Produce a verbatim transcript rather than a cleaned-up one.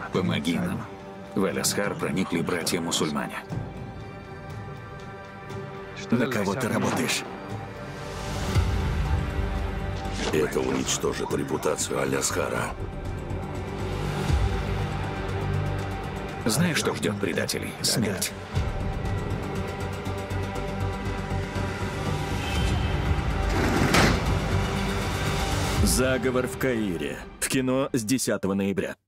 Помоги нам. В Аль-Асхар проникли братья-мусульмане. На кого ты работаешь? Это уничтожит репутацию Аль-Асхара. Знаешь, что ждет предателей? Смерть. Заговор в Каире. В кино с десятого ноября.